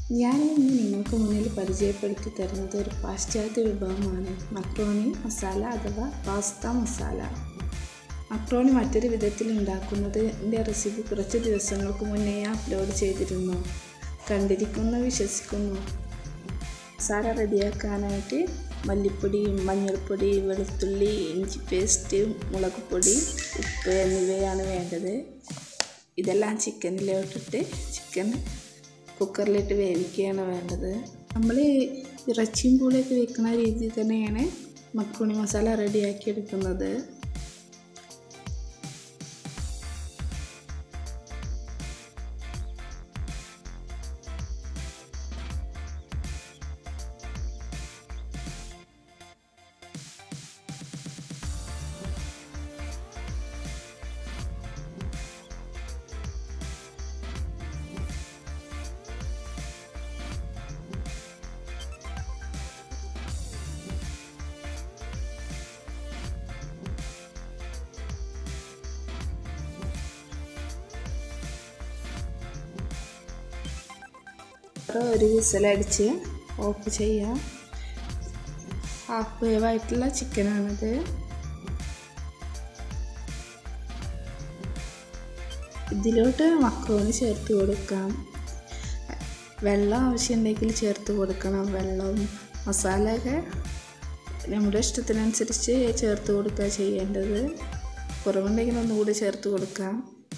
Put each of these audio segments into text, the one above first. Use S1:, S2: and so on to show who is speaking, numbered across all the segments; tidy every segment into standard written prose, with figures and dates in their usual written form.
S1: ഞാൻ ഇന്ന് നിങ്ങൾക്ക് മുന്നിൽ പരിചയപ്പെടുത്തി തരുന്നത് ഒരു പാശ്ചാത്യ വിഭവമാണ് മക്രോണി മസാല അഥവാ പാസ്ത മസാല. മക്രോണി മറ്റൊരു വിധത്തിൽ ഉണ്ടാക്കുന്നതിൻ്റെ റെസിപ്പി കുറച്ച് ദിവസങ്ങൾക്ക് മുന്നേ അപ്ലോഡ് ചെയ്തിരുന്നു. കണ്ടിരിക്കുന്നു വിശ്വസിക്കുന്നു. മസാല റെഡിയാക്കാനായിട്ട് മല്ലിപ്പൊടി, മഞ്ഞൾപ്പൊടി, വെളുത്തുള്ളി, ഇഞ്ചി പേസ്റ്റ്, മുളക് പൊടി, ഉപ്പ് എന്നിവയാണ് വേണ്ടത്. ഇതെല്ലാം ചിക്കനിലോട്ടിട്ട് ചിക്കൻ കുക്കറിലിട്ട് വേവിക്കുകയാണ് വേണ്ടത്. നമ്മൾ ഇറച്ചിയും പൂളിയൊക്കെ വെക്കുന്ന രീതിയിൽ തന്നെയാണ് മക്രോണി മസാല റെഡിയാക്കി എടുക്കുന്നത്. ഒരു വിസിലടിച്ച് ഓഫ് ചെയ്യാം. ഹാഫ് വേവായിട്ടുള്ള ചിക്കനാണിത്. ഇതിലോട്ട് മക്രോണി ചേർത്ത് കൊടുക്കാം. വെള്ളം ആവശ്യമുണ്ടെങ്കിൽ ചേർത്ത് കൊടുക്കണം. വെള്ളവും മസാലയൊക്കെ നമ്മുടെ ഇഷ്ടത്തിനനുസരിച്ച് ചേർത്ത് കൊടുക്കുക ചെയ്യേണ്ടത്. കുറവുണ്ടെങ്കിൽ ഒന്നുകൂടി ചേർത്ത് കൊടുക്കാം.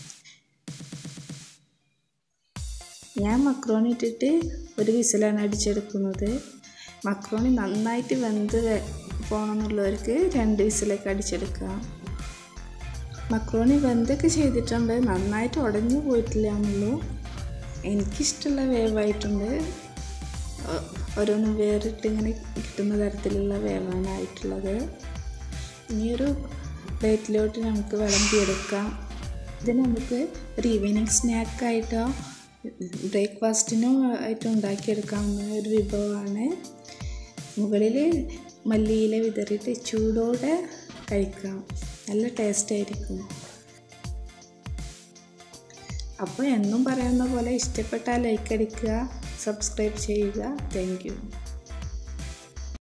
S1: ഞാൻ മക്രോണി ഇട്ടിട്ട് ഒരു വിസിലാണ് അടിച്ചെടുക്കുന്നത്. മക്രോണി നന്നായിട്ട് വെന്ത് പോകണമെന്നുള്ളവർക്ക് 2 വിസിലൊക്കെ അടിച്ചെടുക്കാം. മക്രോണി വെന്തൊക്കെ ചെയ്തിട്ടുണ്ട്, നന്നായിട്ട് ഉടഞ്ഞു പോയിട്ടില്ല എന്നുള്ളൂ. എനിക്കിഷ്ടമുള്ള വേവായിട്ടുണ്ട്. ഓരോന്നും വേറിട്ട് ഇങ്ങനെ കിട്ടുന്ന തരത്തിലുള്ള വേവാനായിട്ടുള്ളത്. ഇനിയൊരു പ്ലേറ്റിലോട്ട് നമുക്ക് വിളമ്പിയെടുക്കാം. ഇത് നമുക്ക് ഒരു ഈവനിങ് സ്നാക്കായിട്ടോ ബ്രേക്ക്ഫാസ്റ്റിനും ആയിട്ട് ഉണ്ടാക്കിയെടുക്കാവുന്ന ഒരു വിഭവമാണ്. മുകളിൽ മല്ലിയില വിതറിയിട്ട് ചൂടോടെ കഴിക്കാം. നല്ല ടേസ്റ്റ് ആയിരിക്കും. അപ്പോൾ എന്നും പറയുന്ന പോലെ ഇഷ്ടപ്പെട്ടാൽ ലൈക്ക് അടിക്കുക, സബ്സ്ക്രൈബ് ചെയ്യുക. Thank U.